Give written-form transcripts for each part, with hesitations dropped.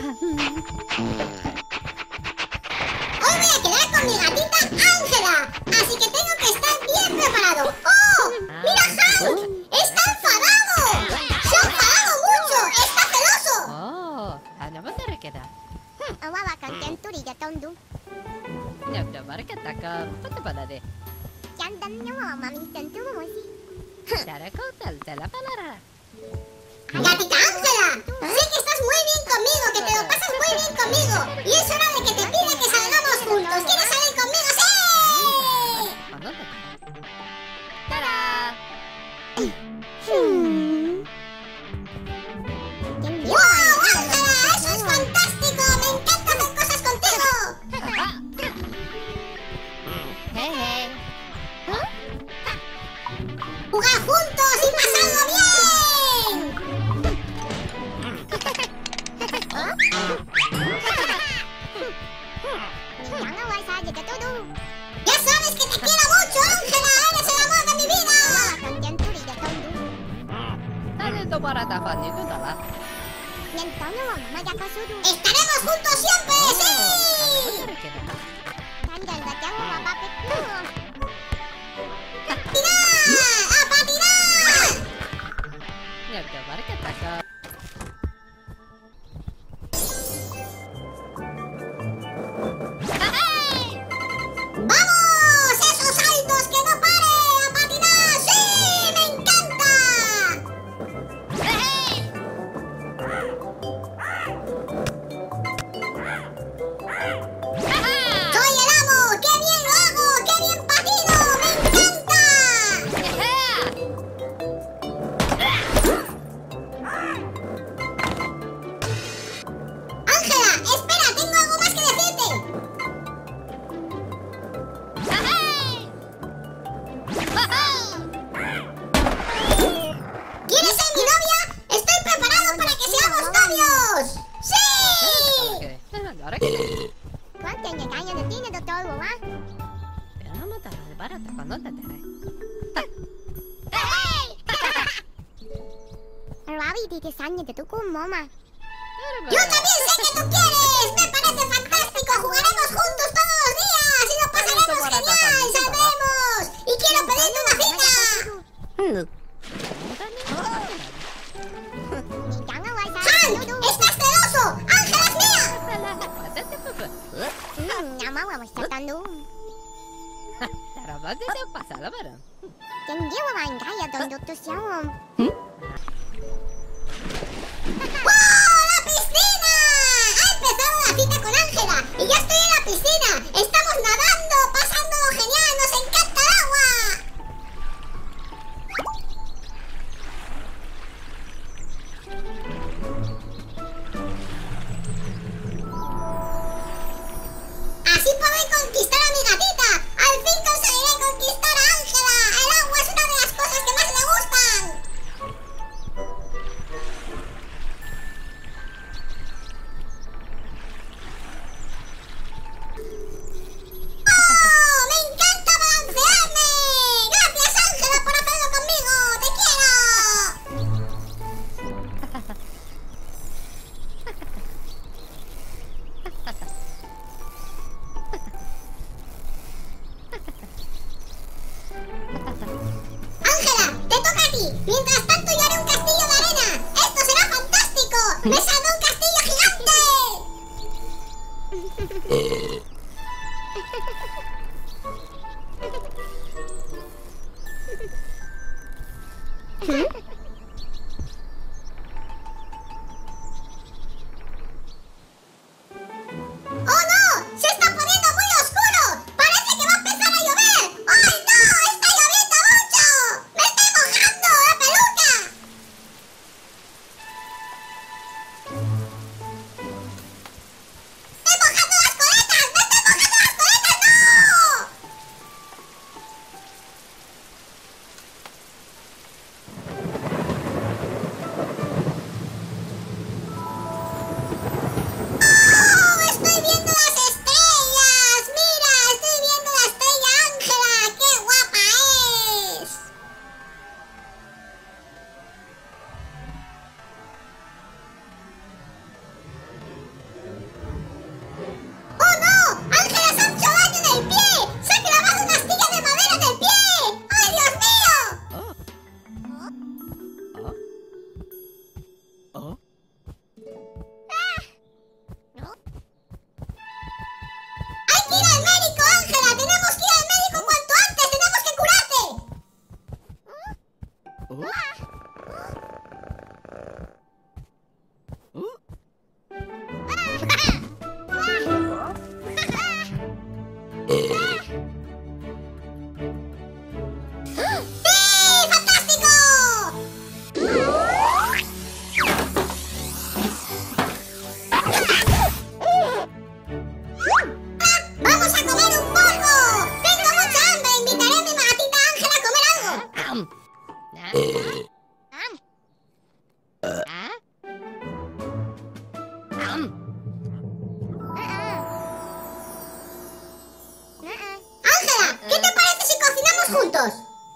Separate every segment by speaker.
Speaker 1: Hoy voy a quedar con mi gatita Ángela, así que tengo que estar bien preparado. ¡Oh! ¡Mira, Hank! ¡Está enfadado! ¡Se ha enfadado mucho! ¡Está celoso! ¡Gatita Ángela! Sé que estás muy bien conmigo, que te lo pasas muy bien conmigo. Y es hora de que te pida que salgamos juntos. ¿Quieres salir conmigo? ¡Sí! ¡Wow, Ángela! ¡Eso es fantástico! ¡Me encanta hacer cosas contigo! ¡Jugar juntos y pasarlo bien! ¡Ya sabes que te quiero mucho, Ángela! ¡Eres el amor de mi vida! ¡Estaremos juntos siempre! ¡Sí! ¡Patinar! ¡A patinar! ¡Vamos! ¡Esos saltos que no pare! ¡A patinar! ¡Sí! ¡Me encanta! ¡Soy el amo! ¡Qué bien lo hago! ¡Qué bien patino! ¡Me encanta! Ángela, espera, tengo algo más que decirte. ¿Quieres ser mi novia? Estoy preparado para que seamos novios. ¡Sí! Yo también sé que tú quieres. Me parece fantástico. Jugaremos juntos todos los días y lo pasaremos genial. ¡Saldremos! Y quiero pedirte una cita. ¡Hank! ¡Estás celoso! ¡Ángela es mía! ¡Wow! ¡La piscina! Ha empezado la cita con Ángela y ya estoy en la piscina. Estamos nadando, pasándolo genial. ¡Nos encanta el agua! Así podré conquistar a mi gatita. Al fin conseguiré conquistar a Ángela. El agua es una de las cosas que más le gustan. ¡Oh! ¡Me encanta balancearme! ¡Gracias, Ángela, por hacerlo conmigo! ¡Te quiero! Ángela, te toca a ti. Mientras tanto yo haré un castillo de arena. ¡Esto será fantástico! ¡Me saldrá un castillo gigante! ¡Oh no! ¡Se está poniendo muy oscuro! ¡Parece que va a empezar a llover! ¡Ay no! ¡Está lloviendo mucho! ¡Me estoy mojando la peluca! ¡Me estoy mojando las coletas! ¡Me estoy mojando las coletas! ¡No! Ángela, ¿qué te parece si cocinamos juntos?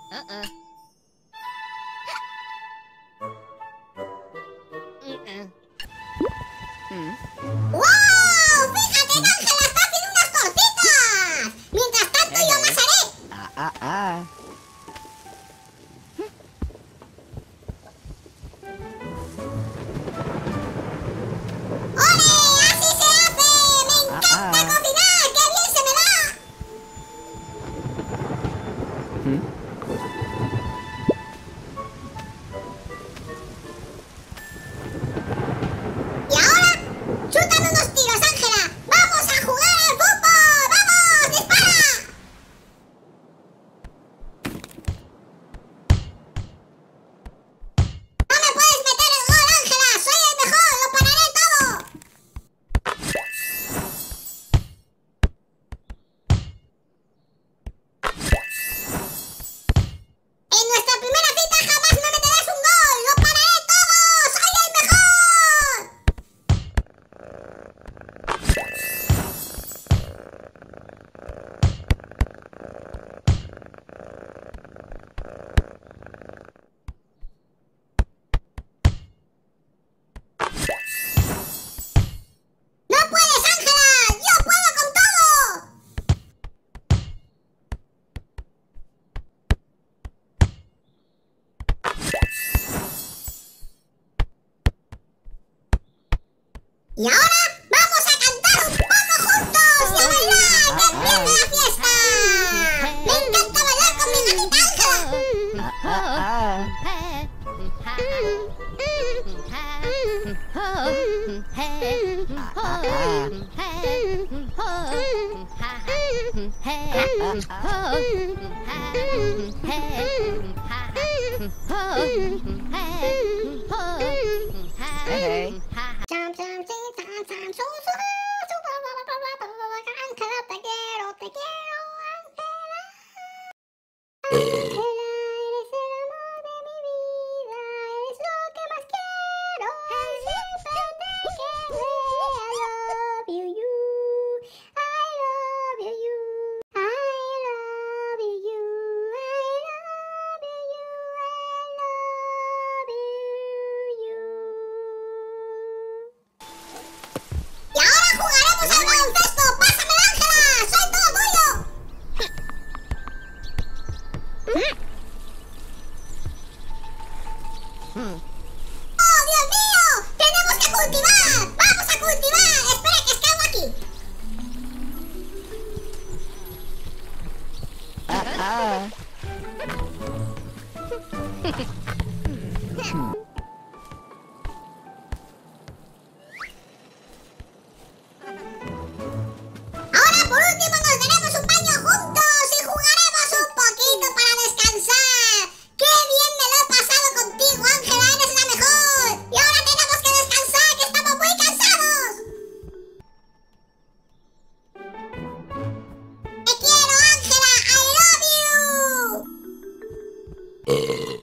Speaker 1: ¡Wow! ¡Fíjate, Ángela está haciendo unas tortitas! Mientras tanto yo amasaré. ¡Ole! ¡Así se hace! ¡Me encanta cocinar! ¡Qué bien se me da! Y ahora, chútame unos tiros, Ángela. ¡Vamos a jugar al fútbol! ¡Vamos! ¡Dispara! ¡No me puedes meter el gol, Ángela! ¡Soy el mejor! ¡Lo pararé todo! En nuestra primera cita jamás me meterás un gol. ¡Lo pararé todo! ¡Soy el mejor! ¡No puedes, Ángela! ¡Yo puedo con todo! Y ahora vamos a cantar un poco juntos y a bailar, que empiece la fiesta. Me encanta bailar con mi gatita Ángela, te quiero, Ángela, eres el amor de mi vida, eres lo que más quiero, siempre te querré. I love you, I love you, I love you, I love you, I love you. Y ahora jugaremos al baloncesto. ¡Pásamelo, Ángela! ¡Soy todo tuyo! ¡Oh, Dios mío! ¡Tenemos que cultivar! ¡Vamos a cultivar! ¡Espera, que escabo aquí! Ahora, por último, nos daremos un baño juntos y jugaremos un poquito para descansar. ¡Qué bien me lo he pasado contigo, Ángela! ¡Eres la mejor! Y ahora tenemos que descansar, que estamos muy cansados. Te quiero, Ángela. I love you.